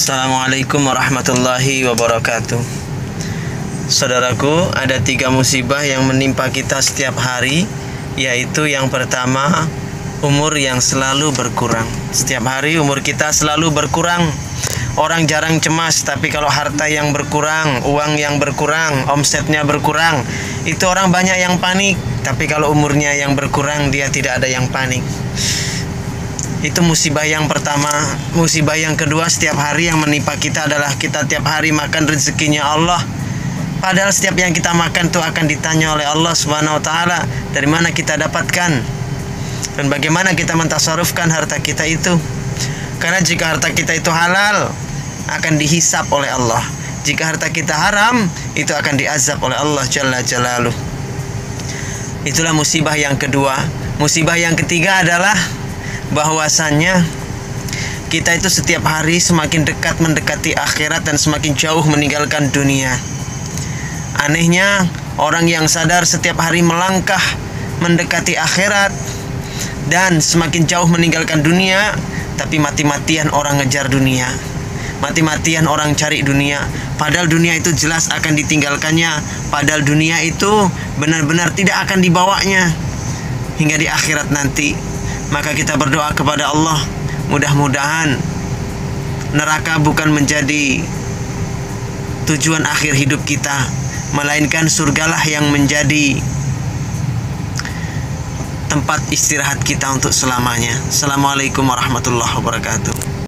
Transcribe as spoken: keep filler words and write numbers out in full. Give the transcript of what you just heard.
Assalamualaikum warahmatullahi wabarakatuh. Saudaraku, ada tiga musibah yang menimpa kita setiap hari, yaitu yang pertama, umur yang selalu berkurang. Setiap hari umur kita selalu berkurang. Orang jarang cemas, tapi kalau harta yang berkurang, uang yang berkurang, omsetnya berkurang, itu orang banyak yang panik. Tapi kalau umurnya yang berkurang, dia tidak ada yang panik. Itu musibah yang pertama. Musibah yang kedua, setiap hari yang menimpa kita adalah kita tiap hari makan rezekinya Allah. Padahal setiap yang kita makan itu akan ditanya oleh Allah Subhanahu wa taala, dari mana kita dapatkan dan bagaimana kita mentasarufkan harta kita itu. Karena jika harta kita itu halal, akan dihisap oleh Allah. Jika harta kita haram, itu akan diazab oleh Allah Jalla Jalaluh. Itulah musibah yang kedua. Musibah yang ketiga adalah bahwasannya kita itu setiap hari semakin dekat mendekati akhirat dan semakin jauh meninggalkan dunia. Anehnya, orang yang sadar setiap hari melangkah mendekati akhirat dan semakin jauh meninggalkan dunia, tapi mati-matian orang ngejar dunia, mati-matian orang cari dunia. Padahal dunia itu jelas akan ditinggalkannya. Padahal dunia itu benar-benar tidak akan dibawanya hingga di akhirat nanti. Maka kita berdoa kepada Allah, mudah-mudahan neraka bukan menjadi tujuan akhir hidup kita, melainkan surgalah yang menjadi tempat istirahat kita untuk selamanya. Assalamualaikum warahmatullahi wabarakatuh.